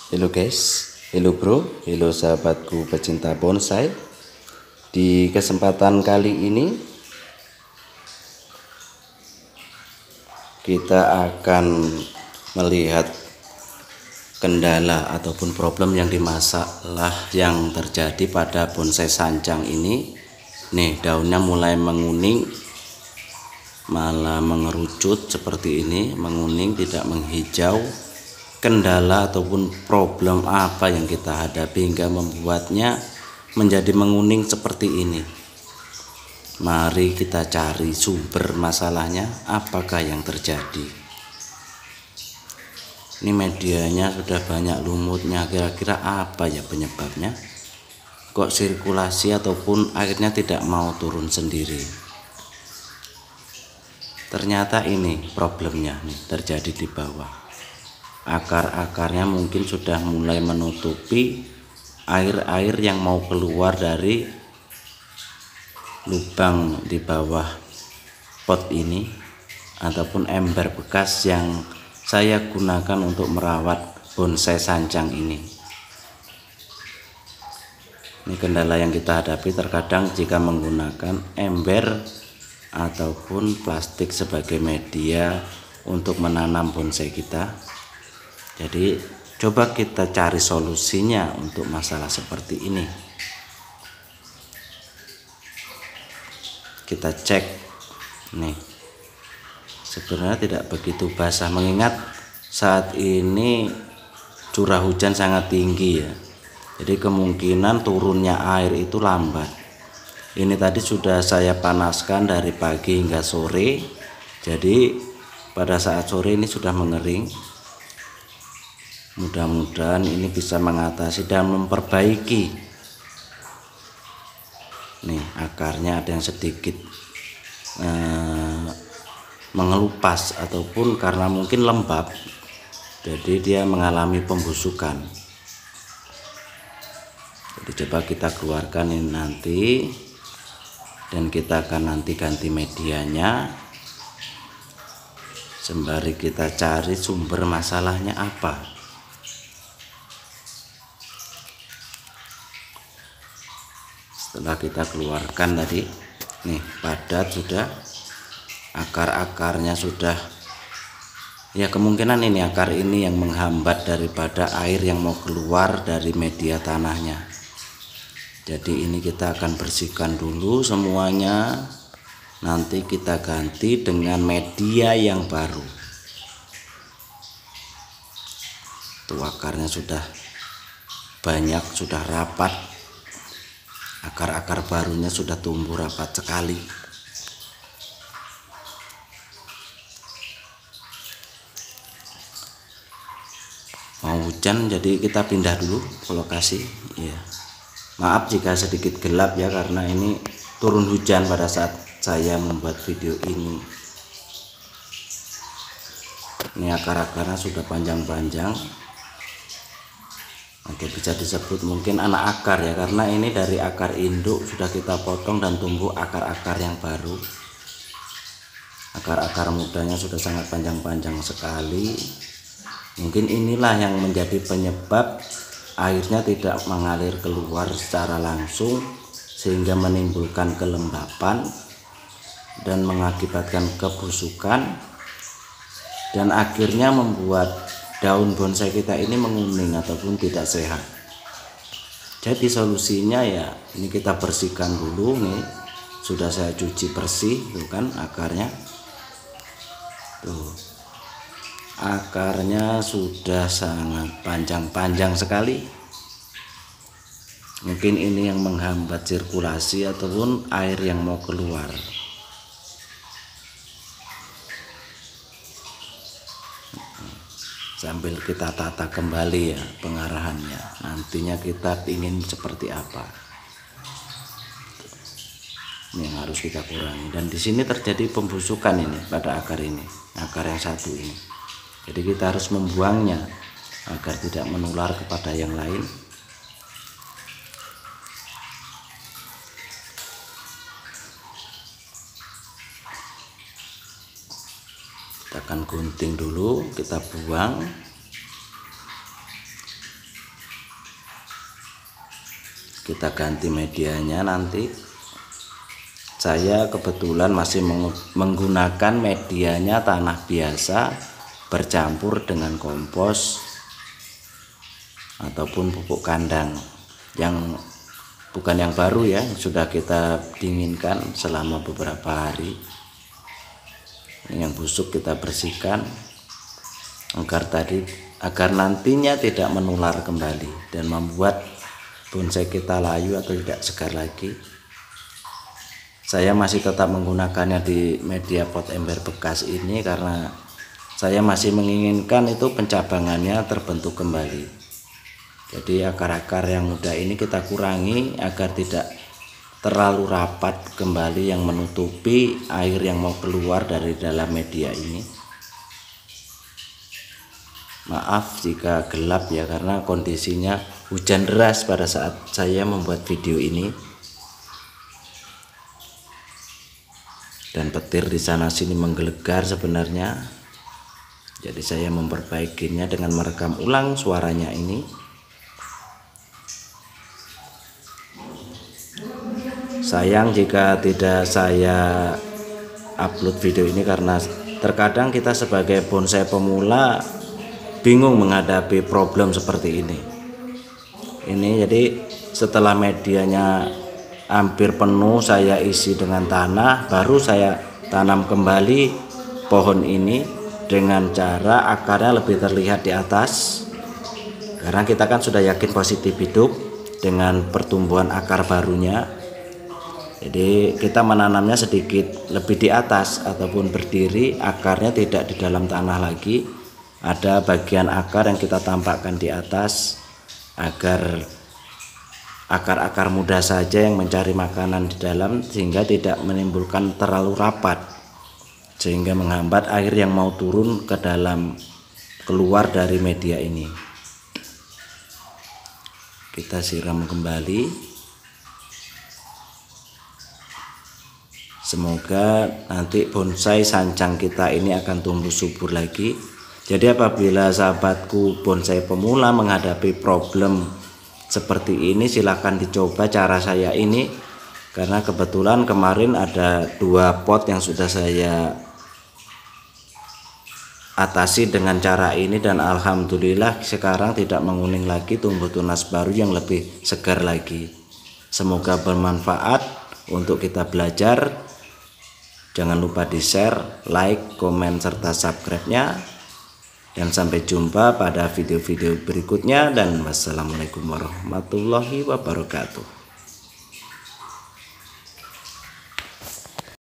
Halo guys, halo bro, halo sahabatku pecinta bonsai. Di kesempatan kali ini kita akan melihat kendala ataupun problem yang yang terjadi pada bonsai sancang ini. Nih, daunnya mulai menguning, malah mengerucut seperti ini, menguning tidak menghijau. Kendala ataupun problem apa yang kita hadapi hingga membuatnya menjadi menguning seperti ini? Mari kita cari sumber masalahnya, apakah yang terjadi. Ini medianya sudah banyak lumutnya, kira-kira apa ya penyebabnya? Kok sirkulasi ataupun airnya tidak mau turun sendiri? Ternyata ini problemnya nih, terjadi di bawah. Akar-akarnya mungkin sudah mulai menutupi air-air yang mau keluar dari lubang di bawah pot ini ataupun ember bekas yang saya gunakan untuk merawat bonsai sancang ini. Ini kendala yang kita hadapi terkadang jika menggunakan ember ataupun plastik sebagai media untuk menanam bonsai kita. Jadi coba kita cari solusinya untuk masalah seperti ini. Kita cek nih, sebenarnya tidak begitu basah, mengingat saat ini curah hujan sangat tinggi ya. Jadi kemungkinan turunnya air itu lambat. Ini tadi sudah saya panaskan dari pagi hingga sore. Jadi pada saat sore ini sudah mengering. Mudah-mudahan ini bisa mengatasi dan memperbaiki. Nih, akarnya ada yang sedikit mengelupas ataupun karena mungkin lembab, jadi dia mengalami pembusukan. Jadi coba kita keluarkan ini nanti, dan kita akan nanti ganti medianya sembari kita cari sumber masalahnya apa. Setelah kita keluarkan tadi, nih padat sudah, akar-akarnya sudah, ya kemungkinan ini akar ini yang menghambat daripada air yang mau keluar dari media tanahnya. Jadi ini kita akan bersihkan dulu semuanya, nanti kita ganti dengan media yang baru. Tuh akarnya sudah banyak, sudah rapat. Akar-akar barunya sudah tumbuh rapat sekali. Mau hujan, jadi kita pindah dulu ke lokasi. Ya, maaf jika sedikit gelap ya, karena ini turun hujan pada saat saya membuat video ini. Ini akar-akarnya sudah panjang-panjang. Oke, bisa disebut mungkin anak akar ya, karena ini dari akar induk sudah kita potong dan tumbuh akar-akar yang baru. Akar-akar mudanya sudah sangat panjang-panjang sekali. Mungkin inilah yang menjadi penyebab airnya tidak mengalir keluar secara langsung, sehingga menimbulkan kelembapan dan mengakibatkan kebusukan, dan akhirnya membuat daun bonsai kita ini menguning ataupun tidak sehat. Jadi solusinya ya, ini kita bersihkan dulu. Nih sudah saya cuci bersih, tuh kan akarnya. Tuh, akarnya sudah sangat panjang-panjang sekali. Mungkin ini yang menghambat sirkulasi ataupun air yang mau keluar. Sambil kita tata kembali ya pengarahannya, nantinya kita ingin seperti apa. Ini yang harus kita kurangi, dan di sini terjadi pembusukan ini pada akar ini, akar yang satu ini. Jadi kita harus membuangnya agar tidak menular kepada yang lain. Kita akan gunting dulu, kita buang. kita ganti medianya. Nanti saya kebetulan masih menggunakan medianya tanah biasa bercampur dengan kompos ataupun pupuk kandang yang bukan yang baru ya, sudah kita dinginkan selama beberapa hari. Yang busuk kita bersihkan agar nantinya tidak menular kembali dan membuat bonsai kita layu atau tidak segar lagi. Saya masih tetap menggunakannya di media pot ember bekas ini karena saya masih menginginkan itu pencabangannya terbentuk kembali. Jadi akar-akar yang muda ini kita kurangi agar tidak terlalu rapat kembali yang menutupi air yang mau keluar dari dalam media ini. Maaf jika gelap ya, karena kondisinya hujan deras pada saat saya membuat video ini. Dan petir di sana sini menggelegar sebenarnya. Jadi saya memperbaikinya dengan merekam ulang suaranya ini. Sayang jika tidak saya upload video ini karena terkadang kita sebagai bonsai pemula bingung menghadapi problem seperti ini. Jadi setelah medianya hampir penuh saya isi dengan tanah, baru saya tanam kembali pohon ini dengan cara akarnya lebih terlihat di atas, karena kita kan sudah yakin positif hidup dengan pertumbuhan akar barunya. Jadi kita menanamnya sedikit lebih di atas ataupun berdiri, akarnya tidak di dalam tanah lagi, ada bagian akar yang kita tampakkan di atas agar akar-akar muda saja yang mencari makanan di dalam, sehingga tidak menimbulkan terlalu rapat sehingga menghambat air yang mau turun ke dalam keluar dari media ini. Kita siram kembali. Semoga nanti bonsai sancang kita ini akan tumbuh subur lagi. Jadi apabila sahabatku bonsai pemula menghadapi problem seperti ini, silahkan dicoba cara saya ini, karena kebetulan kemarin ada 2 pot yang sudah saya atasi dengan cara ini, dan alhamdulillah sekarang tidak menguning lagi, tumbuh tunas baru yang lebih segar lagi. Semoga bermanfaat untuk kita belajar. Jangan lupa di share, like, komen, serta subscribe-nya. Dan sampai jumpa pada video-video berikutnya, dan wassalamualaikum warahmatullahi wabarakatuh.